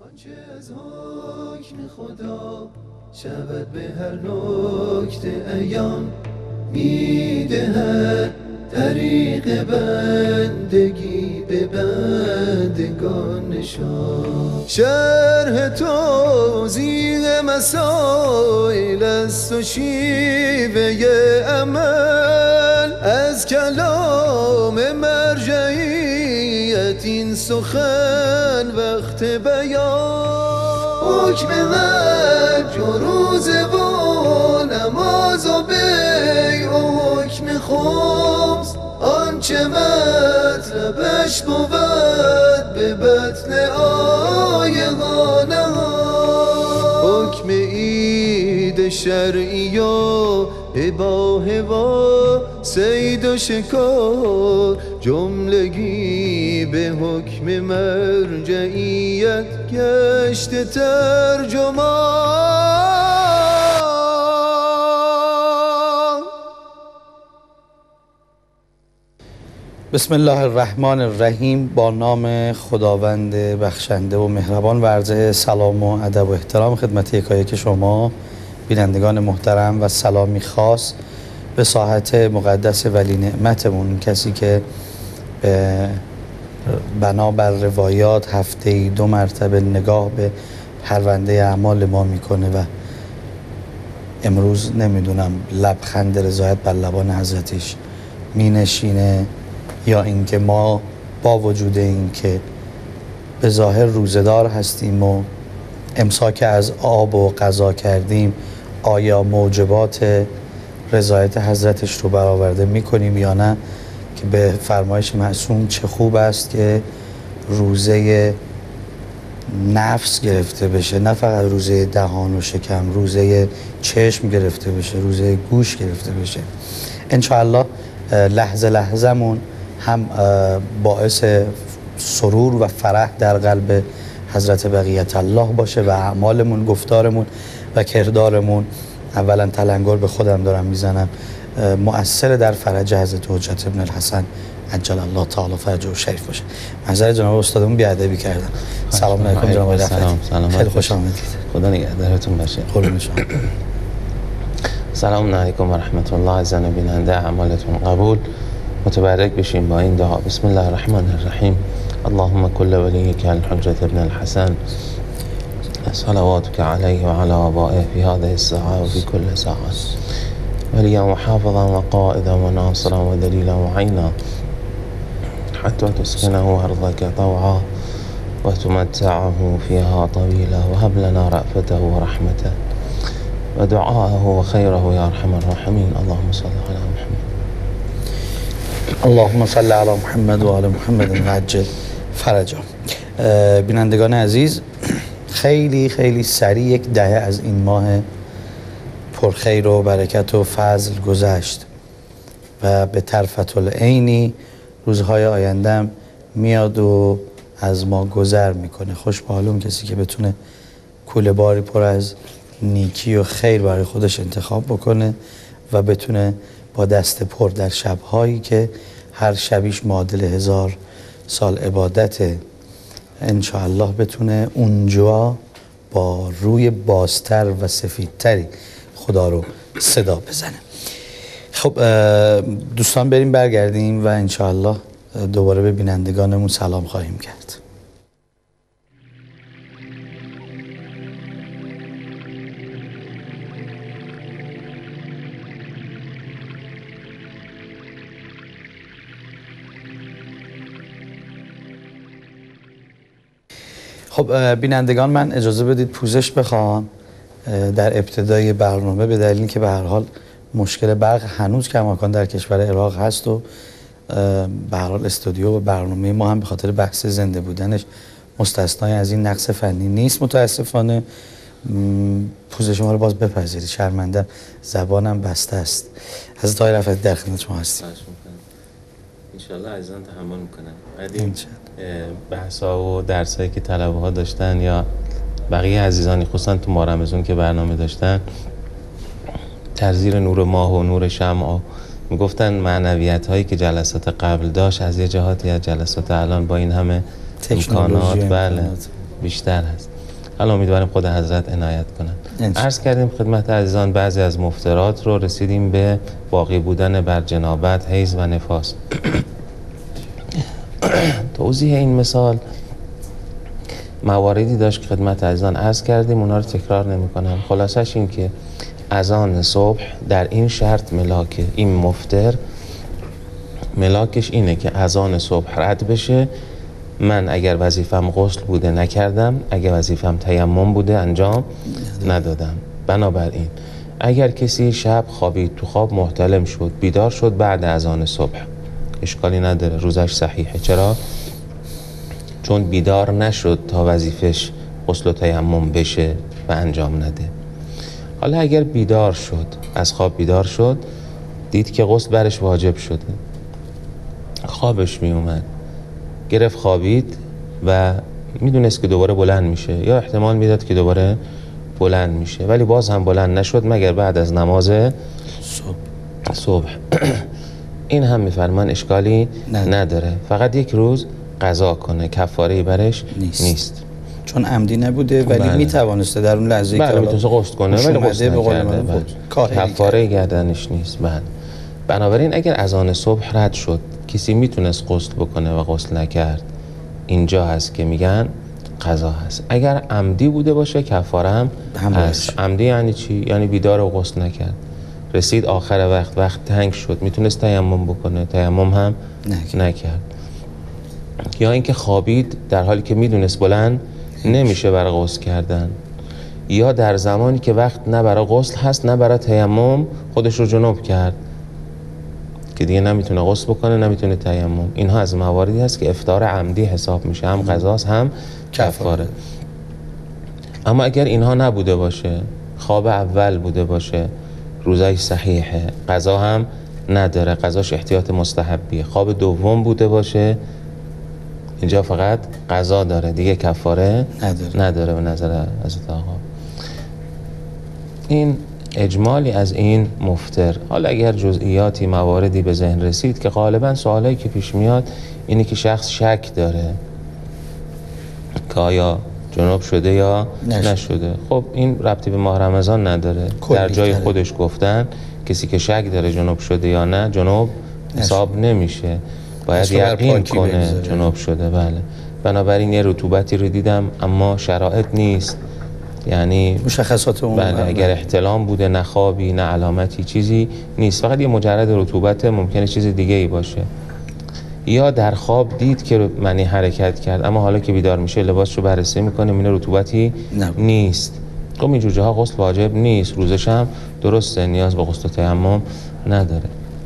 آنچه از حکم خدا شود به هر نکته عیان میدهد طریق بندگی به بندگان نشان. شرح توضیح مسائل است و شیوه عمل از کلام مرجعیت این سخن وقت بیان. حکم حج و روزه و نماز و بیع و حکم خمس آنچه مطلبش بود به بطن آیه‌ها حکم عید شرعی و اباحه و صید و شکار جملگی به حکم مرجعیت گشته ترجمان. بسم الله الرحمن الرحیم. با نام خداوند بخشنده و مهربان و عرض سلام و ادب و احترام خدمت یکایک شما بینندگان محترم و سلامی خاص به ساحت مقدس ولی نعمتمون، کسی که بنابر روایات هفته‌ای 2 مرتبه نگاه به پرونده اعمال ما میکنه و امروز نمیدونم لبخند رضایت بر لبان حضرتش مینشینه یا اینکه ما با وجود این که به ظاهر روزه‌دار هستیم و امساک از آب و غذا کردیم آیا موجبات رضایت حضرتش رو برآورده میکنیم یا نه، که به فرمایش معصوم چه خوب است که روزه نفس گرفته بشه، نه فقط روزه دهان و شکم، روزه چشم گرفته بشه، روزه گوش گرفته بشه. انشاءالله لحظه لحظه‌مون هم باعث سرور و فرح در قلب حضرت بقیت الله باشه و اعمالمون، گفتارمون و کردارمون، اولا تلنگر به خودم دارم میزنم، مؤثر در فرج حضرت حجت ابن الحسن عجل الله تعالی فرجه شریف باشه. معذرت جناب استادمون بیادبی کردن. سلام علیکم جناب رفعتی. سلام. خیلی خوش آمدید. خدا نگهدارتون باشه. قربون شما. سلام علیکم و رحمت الله. عزیزان بیننده، اعمالتون قبول متبرک بشین با این دعا. بسم الله الرحمن الرحیم. اللهم كل وليك الحجة ابن الحسن صلواتك عليه وعلى آبائه في هذه الساعة وفي كل ساعة وليا وحافظا وقائدا وناصرا ودليلا وعينا حتى تسكنه أرضك طوعا وتمتعه فيها طويلا وهب لنا رأفته ورحمته ودعاءه وخيره يا أرحم الراحمين. اللهم صل على محمد. اللهم صل علی محمد و آل محمد و عجل فرجا. بینندگان عزیز، خیلی خیلی سریع 1 دهه از این ماه پرخیر و برکت و فضل گذشت و به طرفت العینی روزهای آیندهم میاد و از ما گذر میکنه. خوش به حال اون کسی که بتونه کوله باری پر از نیکی و خیر برای خودش انتخاب بکنه و بتونه با دست پر در شبهایی که هر شبیش معادل 1000 سال عبادته انشاءالله بتونه اونجا با روی بازتر و سفیدتری خدا رو صدا بزنه. خب دوستان بریم برگردیم و انشاءالله دوباره به بینندگانمون سلام خواهیم کرد. خب بینندگان، من اجازه بدید پوزش بخوام در ابتدای برنامه به دلیل که به هر حال مشکل برق هنوز کماکان در کشور عراق هست و به هر حال استودیو و برنامه ما هم به خاطر بحث زنده بودنش مستثنای از این نقص فنی نیست. متاسفانه پوزش ما رو باز بپذیرید، شرمنده، زبانم بسته است. حضرت آقای رفعتی در خدمت شما هستیم. انشالله عزیزان تحمل میکنن. بعدین بحثا و درسایی که طلبه ها داشتن یا بقیه عزیزانی خصوصا تو ماه رمضان که برنامه داشتن، ترزیر نور ماه و نور شمع، میگفتن معنویت هایی که جلسات قبل داشت از یه جهاتی از جلسات الان با این همه امکانات بله بیشتر هست. حالا امیدواریم خود حضرت عنایت کنن. عرض کردیم خدمت عزیزان بعضی از مفترات رو، رسیدیم به باقی بودن بر جنابت، حیض و نفاس. توضیح این مثال مواردی داشت که خدمت عزیزان عرض کردیم، اونا رو تکرار نمی کنم. خلاصش این که اذان صبح در این شرط ملاکه، این مفتر ملاکش اینه که اذان صبح رد بشه، من اگر وظیفم غسل بوده نکردم، اگر وظیفم تیمم بوده انجام ندادم. بنابراین اگر کسی شب خوابید، تو خواب محتلم شد، بیدار شد بعد اذان صبح، اشکالی نداره، روزش صحیحه. چرا؟ چون بیدار نشد تا وظیفش غسل و تیمم بشه و انجام نده. حالا اگر بیدار شد، از خواب بیدار شد، دید که غسل برش واجب شده، خوابش می اومد، گرفت خوابید و میدونست که دوباره بلند میشه، یا احتمال میداد که دوباره بلند میشه، ولی باز هم بلند نشد مگر بعد از نماز صبح. این هم میفرمان اشکالی نداره، فقط یک روز قضا کنه، کفاره برش نیست. چون عمدی نبوده ولی میتوانسته در اون لحظه که میتونسته غسل کنه ولی غسل نکرده، کفاره گردنش نیست. بنابراین اگر اذان صبح رد شد، کسی میتونست غسل بکنه و غسل نکرد، اینجا هست که میگن قضا هست. اگر عمدی بوده باشه کفاره هم هست. عمدی یعنی چی؟ یعنی بیدار و غسل نکرد، رسید آخر وقت تنگ شد، میتونست تیمم بکنه، تیمم هم نکرد. یا اینکه خوابید در حالی که میدونست بلند نمیشه برای غسل کردن، یا در زمانی که وقت نه برای غسل هست نه برای تیمم خودش رو جنوب کرد که دیگه نمیتونه غسل بکنه نمیتونه تیمم. اینها از مواردی هست که افطار عمدی حساب میشه، هم قضاست هم کفاره. اما اگر اینها نبوده باشه، خواب اول بوده باشه، روزش صحیحه، قضا هم نداره، قضاش احتیاط مستحبیه. خواب دوم بوده باشه، اینجا فقط قضا داره، دیگه کفاره نداره به نظر حضرت آقا. این اجمالی از این مفتر. حالا اگر جزئیاتی مواردی به ذهن رسید که غالبا سوالایی که پیش میاد اینه که شخص شک داره که آیا جنوب شده یا نشده. خب این ربطی به ماه رمضان نداره، در جای خودش گفتن کسی که شک داره جنوب شده یا نه جنوب حساب نمیشه، باید یقین کنه جنوب شده. بله. بنابراین یه رطوبتی رو دیدم اما شرایط نیست، یعنی مشخصات عمومی. بله، اگر احتلام بوده، نه خوابی نه علامتی چیزی نیست، فقط یه مجرد رطوبت، ممکنه چیز دیگه ای باشه. یا در خواب دید که منی حرکت کرد اما حالا که بیدار میشه لباسشو بررسی میکنه میبینه رطوبتی نیست. خب اینجور جاها غسل واجب نیست، روزش هم درسته، نیاز به غسل و تیمم نداره.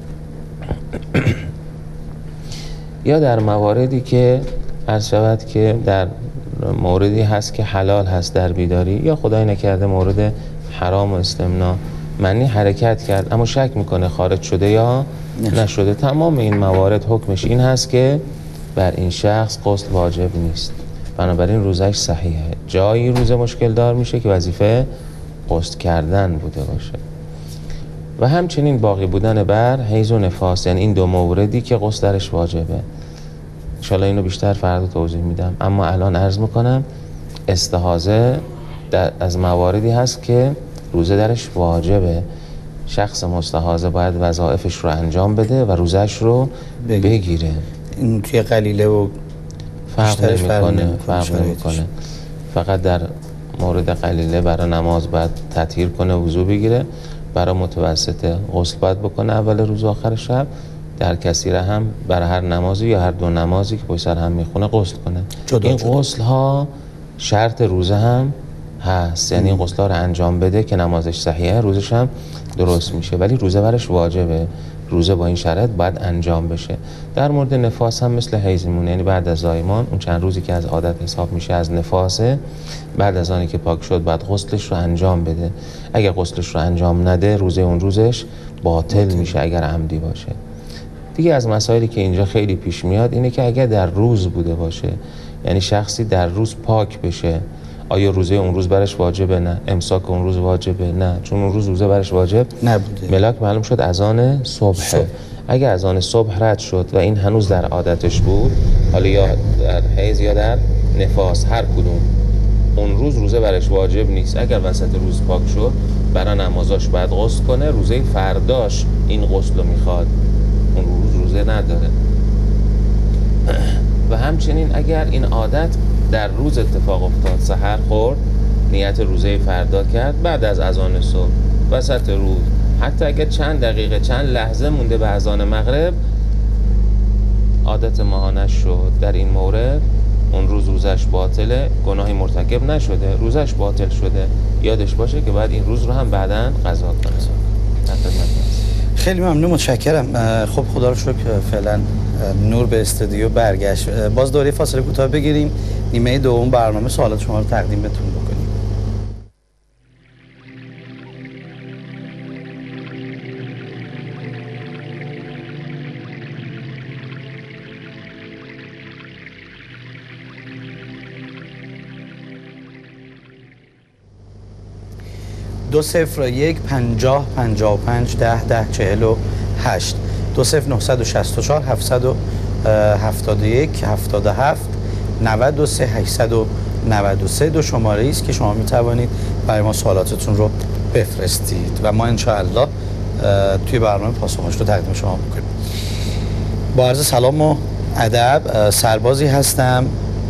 یا در مواردی که عرض شود که در موردی هست که حلال هست در بیداری، یا خدای نکرده مورد حرام و استمناء، منی حرکت کرد اما شک میکنه خارج شده یا نشده، تمام این موارد حکمش این هست که بر این شخص غسل واجب نیست، بنابراین روزش صحیحه. جایی روز مشکل دار میشه که وظیفه غسل کردن بوده باشه. و همچنین باقی بودن بر حیض و نفاس، یعنی این دو موردی که غسل درش واجبه. انشالله اینو بیشتر فردا توضیح میدم، اما الان عرض میکنم استحاضه از مواردی هست که روزه درش واجبه. شخص مستحاضه باید وظایفش رو انجام بده و روزش رو بگیره. این توی قلیله و فرق نمیکنه. فقط در مورد قلیله برای نماز باید تطهیر کنه، وضو بگیره، برای متوسطه غسل باید بکنه اول روز و آخر شب، در کثیره هم برای هر نمازی یا هر دو نمازی که پشت سر هم میخونه غسل کنه. این غسل ها شرط روزه هم هست، یعنی این غسل ها رو انجام بده که نمازش صحیحه، روزش هم درست میشه، ولی روزه برش واجبه، روزه با این شرط باید انجام بشه. در مورد نفاس هم مثل حیض میمونه، یعنی بعد از زایمان اون چند روزی که از عادت حساب میشه از نفاسه، بعد از آنی که پاک شد بعد غسلش رو انجام بده. اگر غسلش رو انجام نده روزه اون روزش باطل میشه اگر عمدی باشه. دیگه از مسائلی که اینجا خیلی پیش میاد اینه که اگر در روز بوده باشه، یعنی شخصی در روز پاک بشه، آیا روزه اون روز برش واجبه؟ نه. امساک اون روز واجبه؟ نه، چون اون روز روزه برش واجب نبوده. ملاک معلوم شد اذان صبح. اگر اذان صبح رد شد و این هنوز در عادتش بود، حالا یا در حیض یا در نفاس، هر کدوم اون روز روزه برش واجب نیست. اگر وسط روز پاک شد برای نمازاش باید غسل کنه، روزه فرداش این غسل رو میخواد، اون روز روزه نداره. و همچنین اگر این عادت در روز اتفاق افتاد، سحر خورد، نیت روزه فردا کرد، بعد از اذان صبح وسط روز، حتی اگر چند دقیقه چند لحظه مونده به اذان مغرب عادت ماهانش شد، در این مورد اون روز روزش باطله، گناهی مرتکب نشده، روزش باطل شده. یادش باشه که باید این روز رو هم بعداً قضا کنه. خیلی ممنون، متشکرم. خب خدا رو شکر فعلا نور به استودیو برگشت. باز دوره فاصله کوتاه بگیریم، نیمه دوم برنامه سوالات شما رو تقدیم بهتون بکنیم. دو صفر یک 50 55 10 10 48 20964 771 77 93 893 دو شماره است که شما می توانید برای ما سوالاتتون رو بفرستید و ما انشاءالله توی برنامه پاسخش رو تقدیم شما میکنیم. با عرض سلام و ادب، سربازی هستم،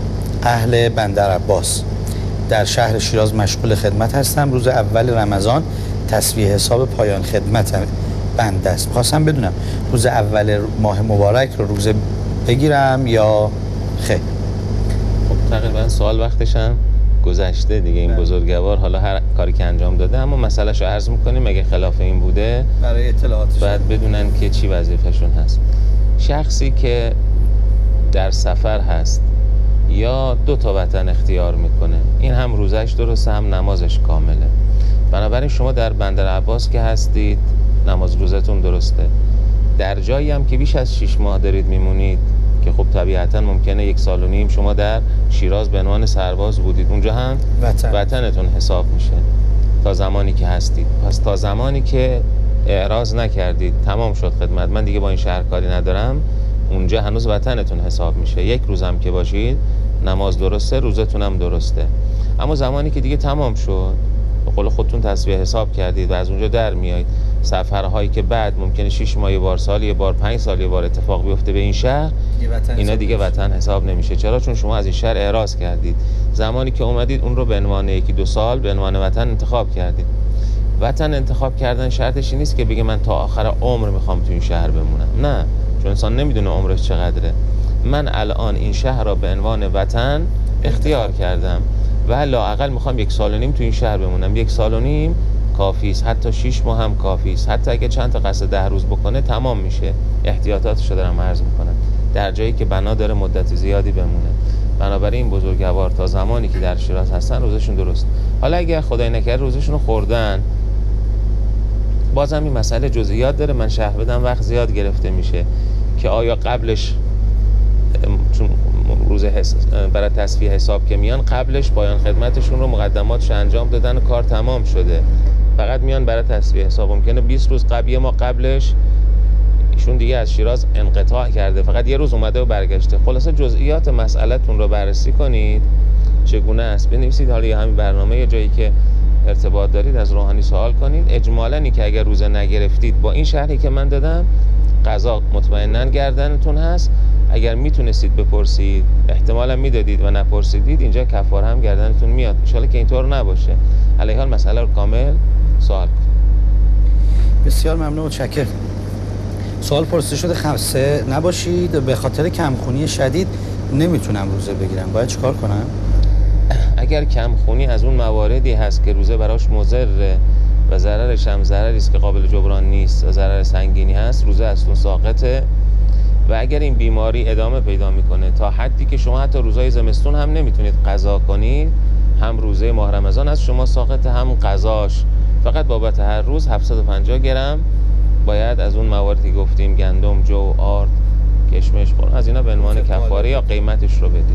اهل بندر عباس، در شهر شیراز مشغول خدمت هستم. روز اول رمضان تسبیح حساب پایان خدمت بنده است. خواستم بدونم روز اول ماه مبارک رو روزه بگیرم یا خیر؟ خب تقریبا سوال وقتش هم گذشته دیگه. این بزرگوار حالا هر کاری که انجام داده، اما مسئله‌شو عرض می‌کنیم اگه خلاف این بوده برای اطلاعاتش باید بدونن که چی وظیفه‌شون هست. شخصی که در سفر هست یا دو تا وطن اختیار میکنه، این هم روزش درسته هم نمازش کامله. بنابراین شما در بندر عباس که هستید نماز روزتون درسته. در جایی هم که بیش از 6 ماه دارید میمونید که خب طبیعتا ممکنه 1 سال و نیم شما در شیراز به عنوان سرباز بودید، اونجا هم وطنتون حساب میشه تا زمانی که هستید. پس تا زمانی که اعراض نکردید تمام شد خدمت، من دیگه با این شهر کاری ندارم، اونجا هنوز وطنتون حساب میشه. 1 روز هم که باشید نماز درسته، روزتون هم درسته. اما زمانی که دیگه تمام شد، به قول خودتون تسبیح حساب کردید و از اونجا در میایید، سفرهایی که بعد ممکنه 6 ماه یه بار، سال یه بار، 5 سال یه بار اتفاق بیفته به این شهر، اینا دیگه وطن حساب نمیشه. چرا؟ چون شما از این شهر اعراض کردید. زمانی که اومدید اون رو به عنوان 1-2 سال به عنوان وطن انتخاب کردید. وطن انتخاب کردن شرطش نیست که بگه من تا آخر عمر میخوام تو این شهر بمونم. نه، چون انسان نمیدونه عمرش چقدره. من الان این شهر را به عنوان وطن اختیار کردم و لااقل میخوام 1 سال و نیم تو این شهر بمونم. 1 سال و نیم کافی است، حتی 6 ماه هم کافی است. حتی اگه چند تا قصد 10 روز بکنه تمام میشه. احتیاطاتشو دارم عرض میکنم، در جایی که بنا داره مدت زیادی بمونه. بنابراین بزرگوار تا زمانی که در شیراز هستن روزشون درست. حالا اگه خدای نکرده روزشون رو خوردن، بازم این مسئله جزئیات داره، من شرح بدم وقت زیاد گرفته میشه که آیا قبلش، چون روز برای تصفیه حساب که میان، قبلش پایان خدمتشون رو مقدماتش انجام دادن و کار تمام شده، فقط میان برای تصفیه حساب. ممکنه 20 روز قبل، ما قبلش ایشون دیگه از شیراز انقطاع کرده، فقط 1 روز اومده و برگشته. خلاصه جزئیات مسئله‌تون رو بررسی کنید چگونه است، بنویسید. حالا یا همین برنامه یا جایی که ارتباط دارید از روحانی سوال کنید. اجمالاً این که اگر روزه نگرفتید با این شرحی که من دادم، قضا مطمئناً گردنتون هست. اگر میتونستید بپرسید احتمالاً میدادید و نپرسیدید، اینجا کفاره هم گردنتون میاد. ان شاءالله که اینطور نباشه. علیه حال مسئله رو کامل سوال کنید. بسیار ممنون و متشکرم. سوال پرسیده شده خسته نباشید، به خاطر کمخونی شدید نمیتونم روزه بگیرم، باید چیکار کنم؟ اگر کمخونی از اون مواردی هست که روزه براش مضره و ضررش هم ضرری است که قابل جبران نیست و ضرر سنگینی هست، روزه ازتون ساقطه. و اگر این بیماری ادامه پیدا میکنه تا حدی که شما حتی روزهای زمستون هم نمیتونید قضا کنید، هم روزه ماه رمضان از شما ساقطه، هم قضاش. فقط بابت هر روز 750 گرم باید از اون مواردی گفتیم، گندم، جو، آرد، کشمش، قرن، از اینا به عنوان کفاره یا قیمتش رو بدید.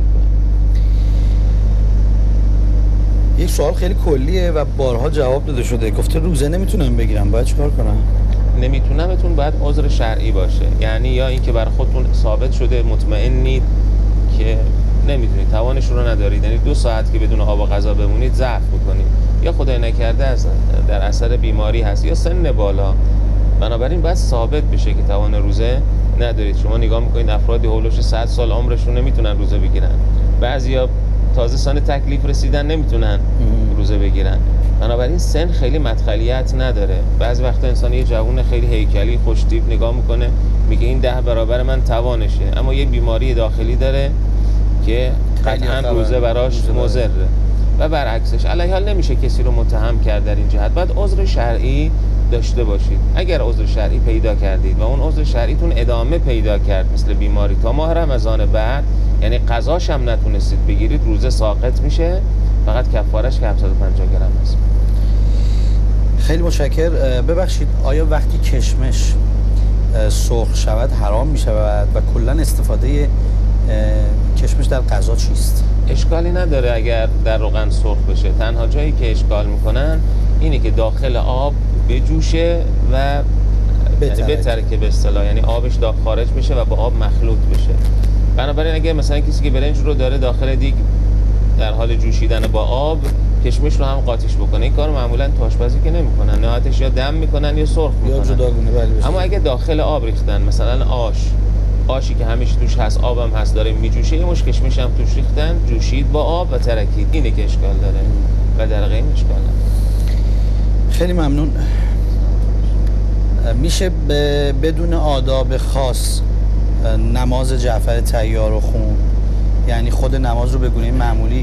یک سوال خیلی کلیه و بارها جواب داده شده. گفته روزه نمیتونم بگیرم، باید چیکار کنم؟ نمیتونمتون باید عذر شرعی باشه، یعنی یا اینکه بر خودتون ثابت شده مطمئنید که نمیتونید، توانش رو ندارید. یعنی 2 ساعت که بدون آب و غذا بمونید ضعف میکنید، یا خدای نکرده در اثر بیماری هست یا سن بالا. بنابراین باید ثابت بشه که توان روزه ندارید. شما نگاه میکنید افرادی حولوش 100 سال عمرشون نمیتونن روزه بگیرن، بعضیا تازه سن تکلیف رسیدن نمیتونن روزه بگیرن. بنابراین سن خیلی مدخلیت نداره. بعضی وقتا انسان یه جوون خیلی هیکلی خوشتیپ نگاه میکنه میگه این 10 برابر من توانشه، اما یه بیماری داخلی داره که قطعا روزه براش مضره و برعکسش. علیه حال نمیشه کسی رو متهم کرد در این جهت. باید عذر شرعی داشته باشید. اگر عذر شرعی پیدا کردید و اون عذر شرعیتون ادامه پیدا کرد مثل بیماری تا ماه رمضان بعد، یعنی قضاش هم نتونستید بگیرید، روزه ساقط میشه، فقط کفارش که 750 گرم است. خیلی متشکر. ببخشید آیا وقتی کشمش سرخ شود حرام می شود و کلا استفاده کشمش در غذا چیست؟ اشکالی نداره اگر در روغن سرخ بشه. تنها جایی که اشکال میکنن اینه که داخل آب بجوشه و بترکه به اصطلاح، یعنی آبش خارج بشه و با آب مخلوط بشه. بنابراین اگر مثلا کسی که برنج رو داره داخل دیگ در حال جوشیدن با آب، کشمش رو هم قاطیش بکنه، این کار معمولا تو آشپزی که نمیکنن، نهایتش یا دم میکنن یا سرخ میکنن، یا جداگونه. اما اگه داخل آب ریختن، مثلا آشی که همیشه توش هست، آبم هست داره میجوشه، یه مش کشمش هم توش ریختن، جوشید با آب و ترکید، اینه که اشکال داره و در غیر اشکال نداره. خیلی ممنون. میشه بدون آداب خاص نماز جعفر طیار رو خون؟ یعنی خود نماز رو به گونه معمولی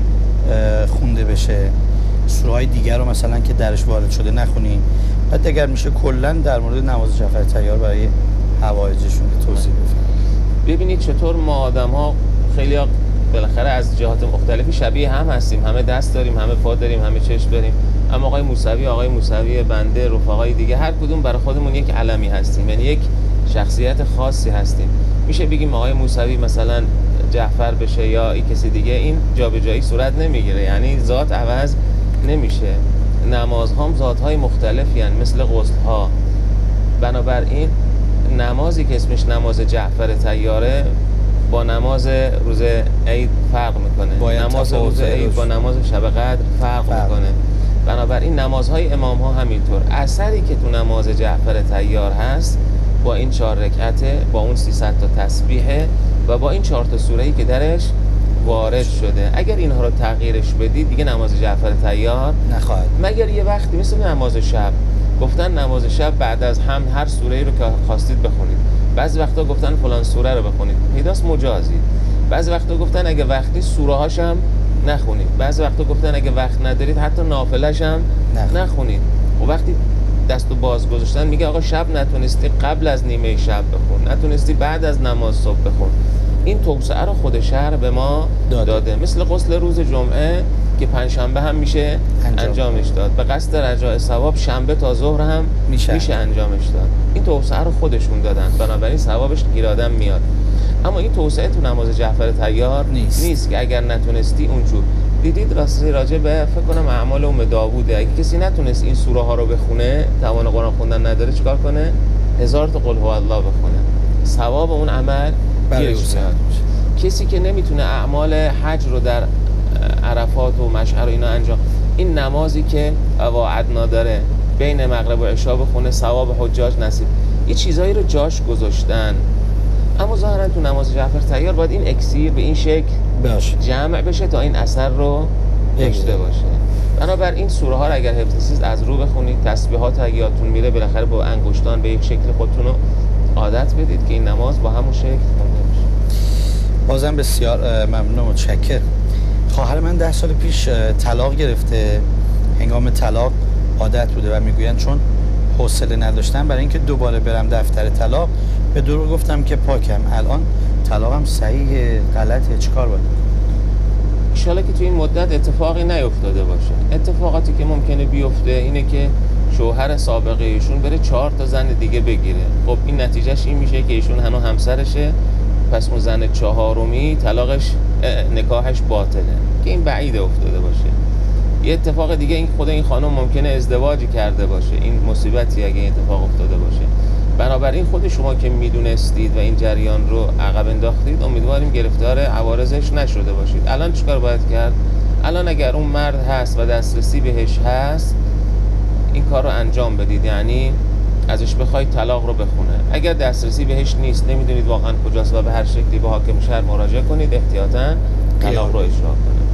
خونده بشه، سوره‌های دیگر رو مثلا که درش وارد شده نخونیم؟ بعد اگر میشه کلا در مورد نماز جعفر طیار برای حوائجشون توضیح بفرمایید. ببینید چطور ما آدم‌ها خیلی بالاخره از جهات مختلفی شبیه هم هستیم، همه دست داریم، همه پا داریم، همه چشم داریم، اما آقای موسوی بنده، رفقای دیگه، هر کدوم برای خودمون یک علمی هستیم، یعنی یک شخصیت خاصی هستیم. میشه بگیم آقای موسوی مثلا جعفر بشه یا ای کسی دیگه، این جابجایی صورت نمیگیره، یعنی ذات عوض نمیشه. نمازها هم ذات‌های مختلفی هستند مثل غسل‌ها. بنابراین نمازی که اسمش نماز جعفر طیاره با نماز روز عید فرق میکنه، نماز روز عید با نماز شب قدر فرق میکنه. بنابراین نمازهای امام ها همینطور. اثری که تو نماز جعفر طیار هست با این 4 رکعته، با اون 300 تا تسبیحه و با این 4 تا سوره‌ای که درش وارد شده، اگر اینها رو تغییرش بدید دیگه نماز جعفر طیار نخواهد، مگر یه وقتی مثل نماز شب. گفتن نماز شب بعد از هم هر سوره‌ای رو که خواستید بخونید، بعضی وقتا گفتن فلان سوره رو بخونید، پیداست مجازی. بعضی وقتا گفتن اگه وقتی سوره هاش هم نخونید، بعضی وقتا گفتن اگه وقت ندارید حتی نافله‌اش هم نخونید. و وقتی دستو باز گذاشتن میگه آقا شب نتونستی قبل از نیمه شب بخون، نتونستی بعد از نماز صبح بخون. این توسعه رو خود شهر به ما داده. مثل غسل روز جمعه که پنجشنبه هم میشه انجامش داد، به قصد رجاء ثواب شنبه تا ظهر هم میشه انجامش داد. این توسعه رو خودشون دادن، بنابراین ثوابش گیرادم میاد. اما این توسعه تو نماز جعفر طیار نیست که اگر نتونستی اونجور. دیدید راستی راجع به فکر کنم اعمال ام داووده، اگه کسی نتونست این سوره ها رو بخونه، توان قرآن خوندن نداره، چیکار کنه؟ 1000 تا قل هو الله بخونه، ثواب اون عمل گیرش میاد. کسی که نمیتونه اعمال حج رو در عرفات و مشعر و اینا انجام، این نمازی که وعدنا داره بین مغرب و عشا بخونه، ثواب حجاج نصیب. یه چیزایی رو جاش گذاشتن. اما ظاهرا تو نماز جعفر طیار باید این اکسیر به این شکل جمع بشه تا این اثر رو داشته باشه. بنابراین این سوره ها رو اگر حفظ از رو بخونید، تسبیحات اگه یادتون میره بالاخره با انگشتان به یک شکل خودتون رو عادت بدید که این نماز با همون شکل خونده بشه. بازم بسیار ممنون و متشکرم. خواهر من 10 سال پیش طلاق گرفته. هنگام طلاق عادت بوده و میگویند چون حوصله نداشتم برای اینکه دوباره برم دفتر طلاق، به دروغ گفتم که پاکم. الان طلاقم صحیح غلطه، چیکار باید کنم؟ ان شاءالله که تو این مدت اتفاقی نیفتاده باشه. اتفاقاتی که ممکنه بیفته اینه که شوهر سابقه ایشون بره 4 تا زن دیگه بگیره. خب این نتیجهش این میشه که ایشون هنوز همسرشه، پس اون زن 4می طلاقش نکاحش باطله، که این بعید افتاده باشه. یه اتفاق دیگه این خود این خانم ممکنه ازدواجی کرده باشه، این مصیبتی اگه این اتفاق افتاده باشه. بنابراین خود شما که میدونستید و این جریان رو عقب انداختید، امیدواریم گرفتار عوارضش نشده باشید. الان چیکار باید کرد؟ الان اگر اون مرد هست و دسترسی بهش هست، این کار رو انجام بدید، یعنی ازش بخواید طلاق رو بخونه. اگر دسترسی بهش نیست، نمیدونید واقعا کجاست و به هر شکلی به حاکم شهر مراجعه کنید، احتیاطاً طلاق رو اجرا کنه.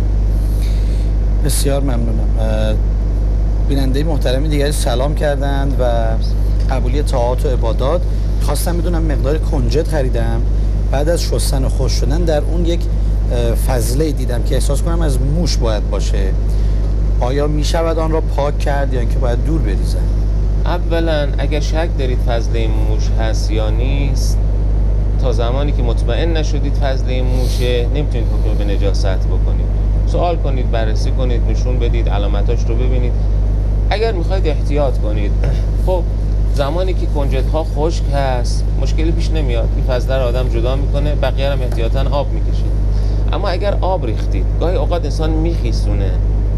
بسیار ممنونم. بیننده محترمی دیگری سلام کردند و قبولی طاعات و عبادات. خواستم بدونم مقدار کنجد خریدم، بعد از شستن و خشک شدن در اون یک فضله دیدم که احساس کنم از موش باید باشه. آیا می شود آن را پاک کرد یا اینکه باید دور بریزم؟ اولا اگر شک دارید فضله موش هست یا نیست، تا زمانی که مطمئن نشدید فضله موشه، نمیتونید حکم به نجاست بکنید. سوال کنید، بررسی کنید، نشون بدید، علامتاش رو ببینید. اگر میخواید احتیاط کنید، خب زمانی که کنجدها خشک هست مشکلی پیش نمیاد، این فضله رو آدم جدا میکنه، بقیه هم احتیاطاً آب میکشید. اما اگر آب ریختید، گاهی اوقات انسان میخیسونه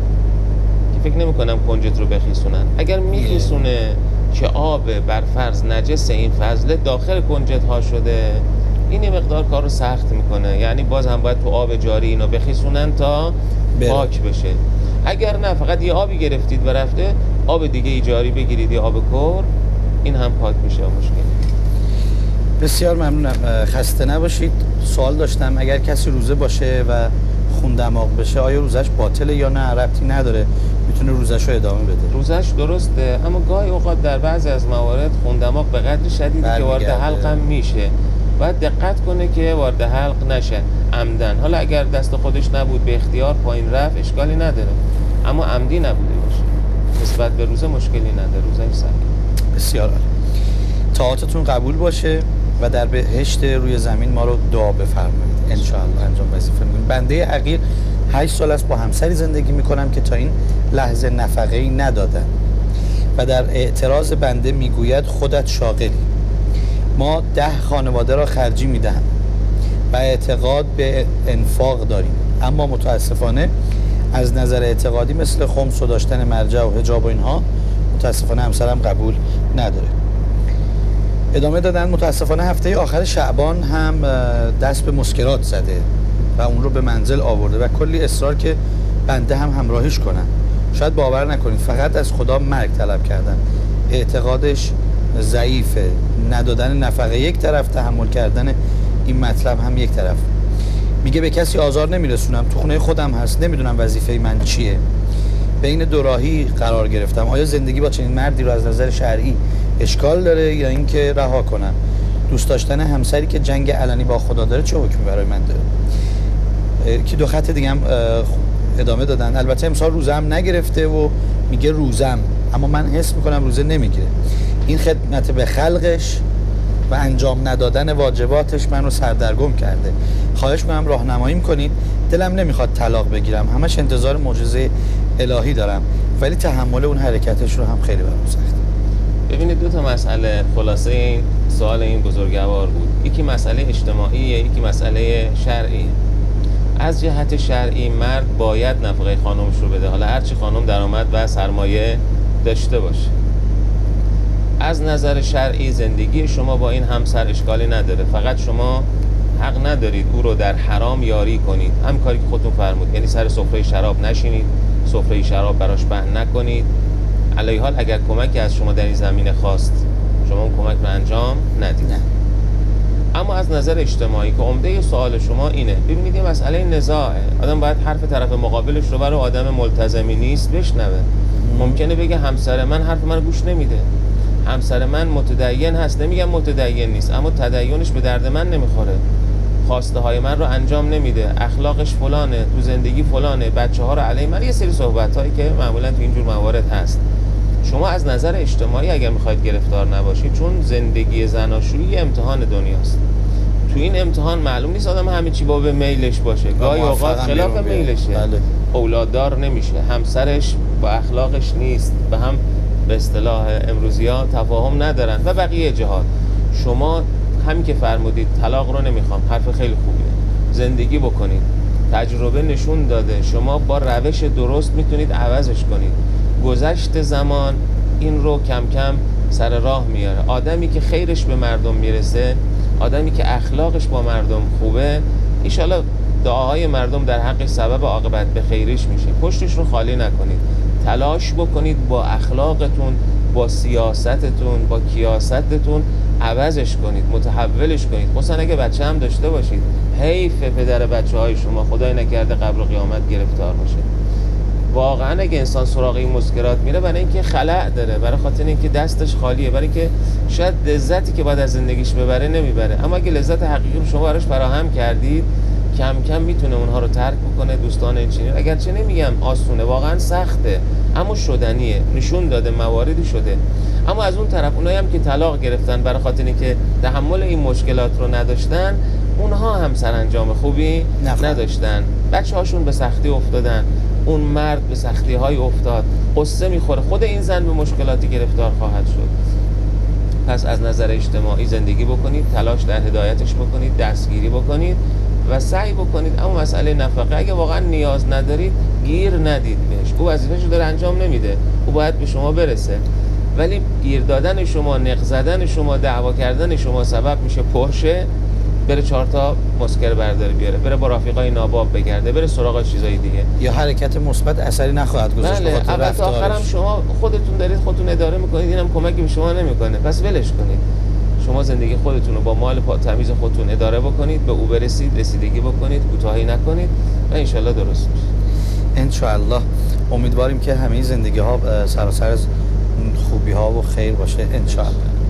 که فکر نمیکنم کنجد رو بخیسونن. اگر میخیسونه که آب بر فرض نجس این فضله داخل کنجدها شده، این مقدار کار رو سخت میکنه، یعنی باز هم باید تو آب جاری اینو بخیسونن تا پاک بشه. اگر نه فقط یه آبی گرفتید و رفته، آب دیگه جاری بگیرید یا آب کور، این هم پاک میشه مشکل. بسیار ممنونم، خسته نباشید. سوال داشتم، اگر کسی روزه باشه و خون دماغ بشه، آیا روزش باطله یا نه؟ ربطی نداره، میتونه روزش رو ادامه بده؟ روزش درسته، اما گاهی اوقات در بعضی از موارد خون دماغ به قدر شدیدی که وارد حلق هم میشه، باید دقت کنه که وارد حلق نشه عمدن. حالا اگر دست خودش نبود، به اختیار پایین رفت، اشکالی نداره، اما عمدی نبوده باشه، نسبت به روزه مشکلی نداره، روزش صحیح. بسیار عالی. طاعاتتون قبول باشه و در بهشت روی زمین ما رو دعا بفرمایید ان شاء الله. انجام وظیفه می‌کنیم. بنده عقیل 8 سال است با همسری زندگی میکنم که تا این لحظه نفقه‌ای ندادن و در اعتراض بنده میگوید خودت شاغلی. ما 10 خانواده را خرجی میدهم و اعتقاد به انفاق داریم، اما متاسفانه از نظر اعتقادی مثل خمس و داشتن مرجع و حجاب و اینها متاسفانه همسرم قبول نداره. ادامه دادن متاسفانه هفته آخر شعبان هم دست به مسکرات زده و اون رو به منزل آورده و کلی اصرار که بنده هم همراهیش کنم. شاید باور نکنید فقط از خدا مرگ طلب کردن. اعتقادش ضعیفه، ندادن نفقه یک طرف، تحمل کردن این مطلب هم یک طرف. میگه به کسی آزار نمیرسونم، تو خونه خودم هست، نمیدونم وظیفه من چیه. بین دو راهی قرار گرفتم، آیا زندگی با چنین مردی رو از نظر شرعی اشکال داره یا اینکه رها کنم؟ دوست داشتن همسری که جنگ علنی با خدا داره چه حکمی برای من داره؟ که 2 خط دیگه هم ادامه دادن. البته امسال روزه هم نگرفته و میگه روزم، اما من حس میکنم روزه نمیگیره. این خدمت به خلقش و انجام ندادن واجباتش من رو سردرگم کرده. خواهش میکنم راهنمایی کنید. دلم نمیخواد طلاق بگیرم، همش انتظار معجزه الهی دارم، ولی تحمل اون حرکتش رو هم خیلی برام سخته. ببینید 2 تا مسئله خلاصه این سوال این بزرگوار بود. یکی مسئله اجتماعیه، یکی مسئله شرعی. از جهت شرعی مرد باید نفقه خانمش رو بده، حالا هرچی خانم درآمد و سرمایه داشته باشه. از نظر شرعی زندگی شما با این همسر اشکالی نداره، فقط شما حق ندارید او رو در حرام یاری کنید. هم کاری که خودتون فرمود، یعنی سر سفره شراب نشینید، سفره شراب براش پهن نکنید. علی حال اگر کمکی از شما در این زمینه خواست، شما اون کمک رو انجام ندید. اما از نظر اجتماعی که عمده سوال شما اینه، ببینید یه مسئله نزاعه، آدم باید حرف طرف مقابلش رو برای آدم ملتزمی نیست بشنوه. ممکنه بگه همسر من حرف من رو گوش نمیده، همسر من متدین هست، نمیگم متدین نیست، اما تدینش به درد من نمیخوره، خواسته های من رو انجام نمیده، اخلاقش فلانه، تو زندگی فلانه، بچه ها رو علیه من، یه سری صحبت هایی که معمولا تو اینجور موارد هست. شما از نظر اجتماعی اگر میخواید گرفتار نباشید، چون زندگی زناشویی امتحان دنیاست، تو این امتحان معلوم نیست آدم همه چی با به میلش باشه، گاهی اوقات خلاف میلشه، اولاددار نمیشه، همسرش با اخلاقش نیست، به هم به اصطلاح امروزی‌ها تفاهم ندارن و بقیه جهات. شما همین که فرمودید طلاق رو نمیخوام، حرف خیلی خوبیه، زندگی بکنید، تجربه نشون داده شما با روش درست میتونید عوضش کنید. گذشت زمان این رو کم کم سر راه میاره. آدمی که خیرش به مردم میرسه، آدمی که اخلاقش با مردم خوبه، انشالله دعاهای مردم در حقش سبب عاقبت به خیریش میشه. پشتش رو خالی نکنید، تلاش بکنید با اخلاقتون، با سیاستتون، با کیاستتون عوضش کنید، متحولش کنید. مثلا اگه بچه هم داشته باشید، حیف پدر بچه های شما خدای نکرده قبر و قیامت گرفتار باشه. واقعا اگه انسان سراغ این مسکرات میره برای اینکه خلأ داره، برای خاطر اینکه دستش خالیه، برای اینکه شاید لذتی که باید از زندگیش ببره نمیبره. اما اگه لذت حقیقی رو شما براش فراهم کردید، کم کم میتونه اونها رو ترک بکنه. دوستان انجینیر، اگرچه نمیگم آسونه، واقعا سخته، اما شدنیه، نشون داده، مواردی شده. اما از اون طرف اونایی هم که طلاق گرفتن برای خاطر اینکه تحمل این مشکلات رو نداشتن، اونها هم سرانجام خوبی نداشتن. بچه هاشون به سختی افتادن، اون مرد به سختی های افتاد، قصه میخوره، خود این زن به مشکلاتی گرفتار خواهد شد. پس از نظر اجتماعی زندگی بکنید، تلاش در هدایتش بکنید، دستگیری بکنید و سعی بکنید. اما مسئله نفقه اگه واقعا نیاز ندارید، گیر ندید بهش. او وظیفه‌شو داره انجام نمیده، او باید به شما برسه. ولی گیر دادن شما، نق زدن شما، دعوا کردن شما سبب میشه پرشه بره 4 تا مسکر برداره بیاره، بره با رفیقای ناباب بگرده، بره سراغ چیزای دیگه. یا حرکت مثبت اثری نخواهد گذاشت. بله، اول تا آخرم شما خودتون دارید خودتون اداره میکنید، اینم کمکی به شما نمیکنه. پس ولش کنید. شما زندگی خودتون رو با مال تمیز خودتون اداره بکنید، به او برسید، رسیدگی بکنید، کوتاهی نکنید و انشالله درست میشه. انشالله. امیدواریم که همه زندگی ها سراسر از خوبی ها و خیر باشه انشالله.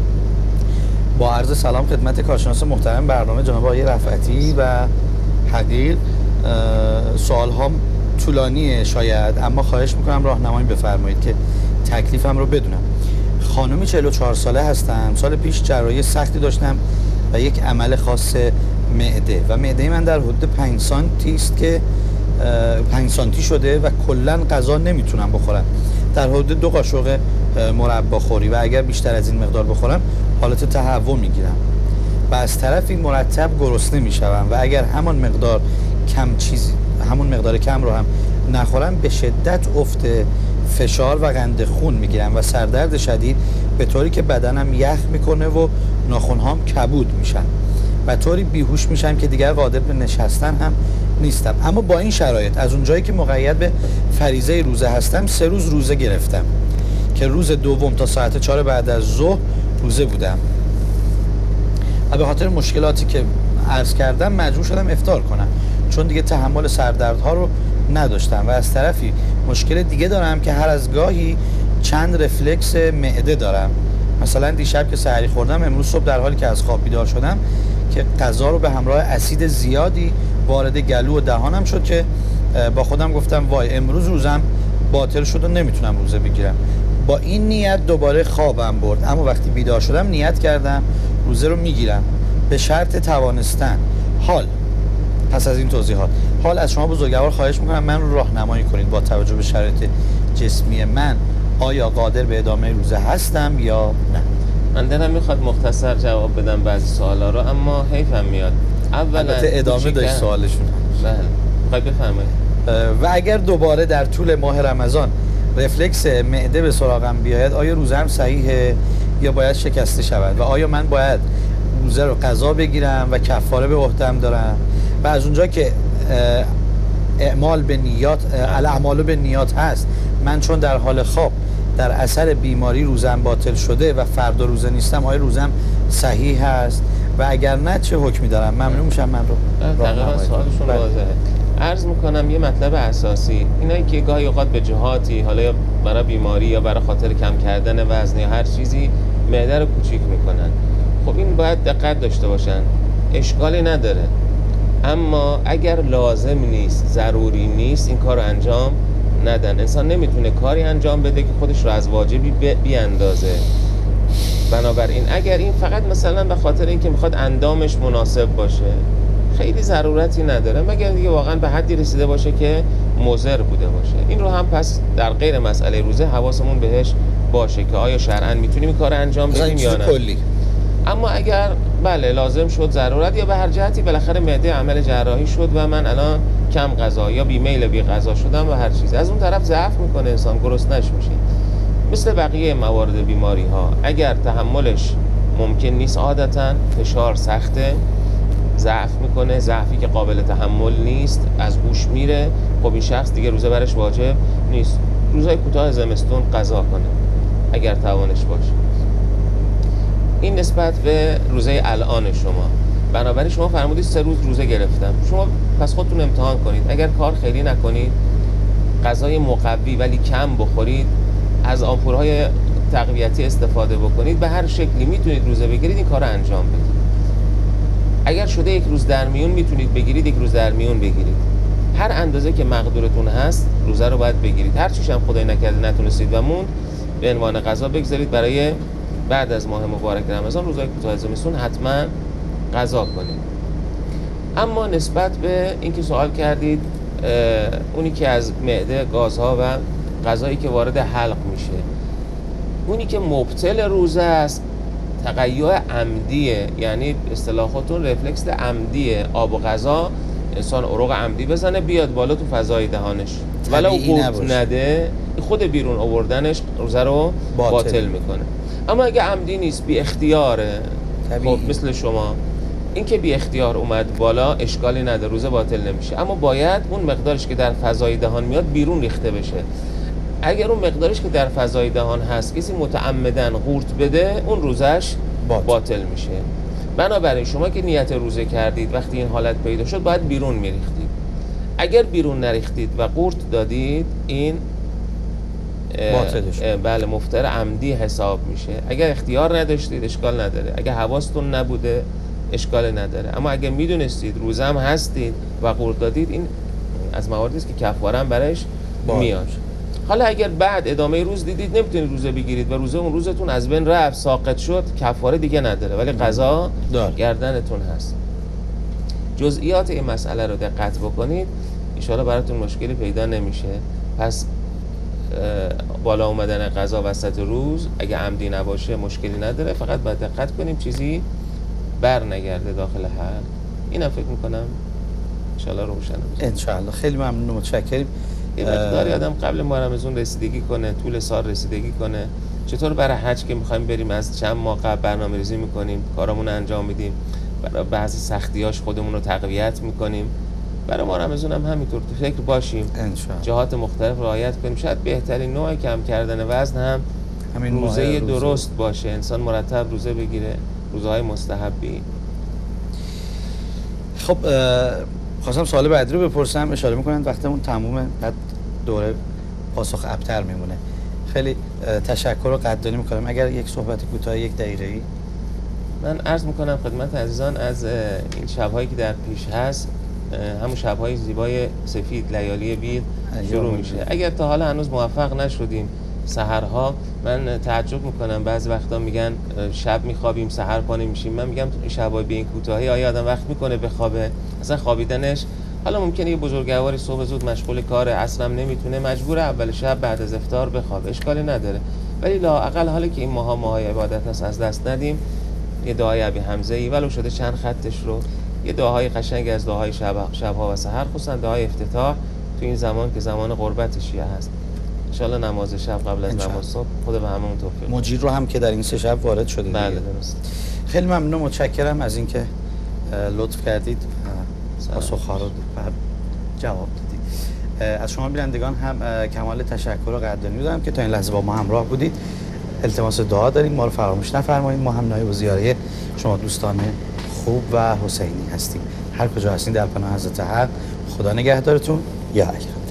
با عرض سلام خدمت کارشناس محترم برنامه جناب آقای رفعتی و حقیر. سوال ها طولانیه شاید، اما خواهش میکنم راهنمایی بفرمایید که تکلیفم رو بدونم. خانمی 44 ساله هستم. سال پیش جراحی سختی داشتم و یک عمل خاص معده و معده من در حدود 5 سانتی است که 5 سانتی شده و کلا غذا نمیتونم بخورم. در حدود 2 قاشق مربا خوری و اگر بیشتر از این مقدار بخورم حالت تهوع میگیرم و از طرفی مرتب گرسنه میشوم و اگر همون مقدار کم رو هم نخورم به شدت افت فشار و قند خون میگیرم و سردرد شدید، به طوری که بدنم یخ میکنه و ناخن‌هام کبود میشن و طوری بیهوش میشم که دیگر قادر به نشستن هم نیستم. اما با این شرایط از اونجایی که مقید به فریضه روزه هستم 3 روز روزه گرفتم که روز دوم تا ساعت 4 بعد از ظهر روزه بودم و به خاطر مشکلاتی که عرض کردم مجبور شدم افطار کنم چون دیگه تحمل سردردها رو نداشتم و از طرفی مشکل دیگه دارم که هر از گاهی چند رفلکس معده دارم. مثلا دیشب که سحری خوردم، امروز صبح در حالی که از خواب بیدار شدم که غذا رو به همراه اسید زیادی وارد گلو و دهانم شد که با خودم گفتم وای امروز روزم باطل شد و نمیتونم روزه بگیرم. با این نیت دوباره خوابم برد، اما وقتی بیدار شدم نیت کردم روزه رو میگیرم به شرط توانستن. حال پس از این توضیحات از شما بزرگوار خواهش میکنم من رو راهنمایی کنید با توجه به شرایط جسمی من، آیا قادر به ادامه روزه هستم یا نه؟ من دلم میخواد مختصر جواب بدم بعضی سوالا رو، اما حیفم میاد. اولا ادامه داشت سوالشون. بله، خواهی بفرمایید. و اگر دوباره در طول ماه رمضان رفلکس معده به سراغم بیاید، آیا روزم صحیحه یا باید شکسته شود و آیا من باید روزه رو قضا بگیرم و کفاره به عهده‌ام دارم؟ و از اونجا که اعمال به نیات، الاعمال به نیات هست، من چون در حال خواب در اثر بیماری روزم باطل شده و فردا روزه نیستم، آیا روزم صحیح هست و اگر نه چه حکمی دارم؟ ممنون میشم من رو تقریبا سوالشون واضحه. عرض میکنم یه مطلب اساسی، اینایی که گاهی اوقات به جهاتی، حالا یا برای بیماری یا برای خاطر کم کردن وزن یا هر چیزی معده رو کوچیک میکنن، خب این باید دقت داشته باشن، اشکالی نداره. اما اگر لازم نیست، ضروری نیست، این کار رو انجام ندن. انسان نمیتونه کاری انجام بده که خودش رو از واجبی بیاندازه. بنابراین اگر این فقط مثلا به خاطر اینکه میخواد اندامش مناسب باشه، خیلی ضرورتی نداره، مگر دیگه واقعا به حدی رسیده باشه که مضر بوده باشه. این رو هم پس در غیر مسئله روزه حواسمون بهش باشه که آیا شرعاً میتونیم این کار انجام بدیم یا نه. اما اگر بله لازم شد، ضرورت یا به هر جهتی بالاخره معده عمل جراحی شد و من الان کم غذا یا بیمیل بی غذا شدم و هر چیزی، از اون طرف ضعف میکنه انسان، گرسنه‌اش میشه، مثل بقیه موارد بیماری ها اگر تحملش ممکن نیست، عادتا فشار سخته، ضعف میکنه، ضعفی که قابل تحمل نیست، از هوش میره، خب این شخص دیگه روزه برش واجب نیست. روزهای کوتاه زمستون قضا کنه اگر توانش باشه. این نسبت به روزه الان شما. بنابراین شما فرمودید 3 روز روزه گرفتم، شما پس خودتون امتحان کنید. اگر کار خیلی نکنید، غذای مقوی ولی کم بخورید، از آمپول‌های تقویتی استفاده بکنید، به هر شکلی میتونید روزه بگیرید، این کار رو انجام بدید. اگر شده 1 روز در میون میتونید بگیرید، 1 روز در میون بگیرید. هر اندازه که مقدورتون هست روزه رو باید بگیرید. هر چیش هم خدای نکرده نتونستید و موند، به عنوان قضا بگذارید برای بعد از ماه مبارک رمضان. روزهای کوتاه زمستون حتما قضا کنید. اما نسبت به اینکه سوال کردید اونی که از معده گازها و غذایی که وارد حلق میشه، اونی که مبطل روزه است تقیع عمدیه، یعنی اصطلاحاتون رفلکس عمدیه. آب و غذا انسان عروق عمدی بزنه بیاد بالا تو فضای دهانش، ولو قورت نده، خود بیرون آوردنش روزه رو باطل میکنه. اما اگه عمدی نیست، بی اختیاره، خب مثل شما، این که بی اختیار اومد بالا اشکالی نداره، روزه باطل نمیشه. اما باید اون مقدارش که در فضای دهان میاد بیرون ریخته بشه. اگر اون مقدارش که در فضای دهان هست کسی متعمدن قورت بده، اون روزش باطل میشه. بنابراین شما که نیت روزه کردید، وقتی این حالت پیدا شد باید بیرون میریختید. اگر بیرون نریختید و قورت دادید، این بله مفطر عمدی حساب میشه. اگر اختیار نداشتید اشکال نداره، اگر حواستون نبوده اشکال نداره. اما اگر میدونستید روزه هم هستید و قورت دادید، این از مواردی است که کفاره هم برایش میاد. حالا اگر بعد ادامه روز دیدید نمیتونید روزه بگیرید و روزه اون روزتون از بین رفت، ساقط شد، کفاره دیگه نداره، ولی قضا گردنتون هست. جزئیات این مسئله رو دقت بکنید، ان شاءالله براتون مشکلی پیدا نمیشه. پس بالا اومدن قضا وسط روز اگه عمدی نباشه مشکلی نداره، فقط باید دقت کنیم چیزی بر نگرده داخل حلق. اینم فکر میکنم ان شاءالله روشنه بشه. ان شاءالله. خیلی ممنون و متشکرم. یه مقداری آدم قبل ماه رمضان رسیدگی کنه، طول سال رسیدگی کنه. چطور برای حج که میخوایم بریم از چند ماه قبل برنامه‌ریزی میکنیم، کارامون رو انجام میدیم، برای بعضی سختیاش خودمون رو تقویت میکنیم. برای ماه رمضان هم همینطور تو فکر باشیم، جهات مختلف رعایت کنیم. شاید بهترین نوع کم کردن وزن هم همین روزه درست باشه، انسان مرتب روزه بگیره، روزهای مستحبی. خب خواستم سوال بعدی رو بپرسم، اشاره میکنن وقتمون تمومه، بعد دوره پاسخ ابتر میمونه. خیلی تشکر و قدردانی میکنم. اگر یک صحبت کوتاه 1 دقیقه‌ای من عرض میکنم خدمت عزیزان، از این شب‌هایی که در پیش هست، همون شب‌های زیبای سفید لیالی بید شروع میشه. اگر تا حالا هنوز موفق نشدیم سحرها، من تعجب میکنم بعضی وقتا میگن شب میخوابیم سحر پا نمیشیم. من میگم این شب‌های به این کوتاهی آیا آدم وقت میکنه بخوابه؟ اصلا خوابیدنش، حالا ممکنه یه بزرگواری صبح زود مشغول کار، عصرم نمیتونه، مجبور اول شب بعد از افطار بخوابه، اشکالی نداره. ولی لااقل حالا که این ماهای عبادت هست از دست ندیم، یه دعای ابی حمزه ای ولو شده چند خطش رو، یه دعاهای قشنگ از دعاهای شب‌ها و سحر، خصوصا دعای افتتاح تو این زمان که زمان قربت شیعه هست. ان شاء الله نماز شب قبل از نماز صبح خدا به هممون توفیق. مجیر رو هم که در این 3 شب وارد شده دیگه. بله درست. خیلی ممنون، متشکرم از اینکه لطف کردید پاسخ‌ها رو جواب دادید. از شما بینندگان هم کمال تشکر و قدردانی می‌دارم که تا این لحظه با ما همراه بودید. التماس دعا داریم، ما رو فراموش نفرمایید. ما هم نایب الزیاره شما دوستان خوب و حسینی هستیم. هر کجا هستین در پناه حضرت حق. خدا نگهدارتون. یا علی.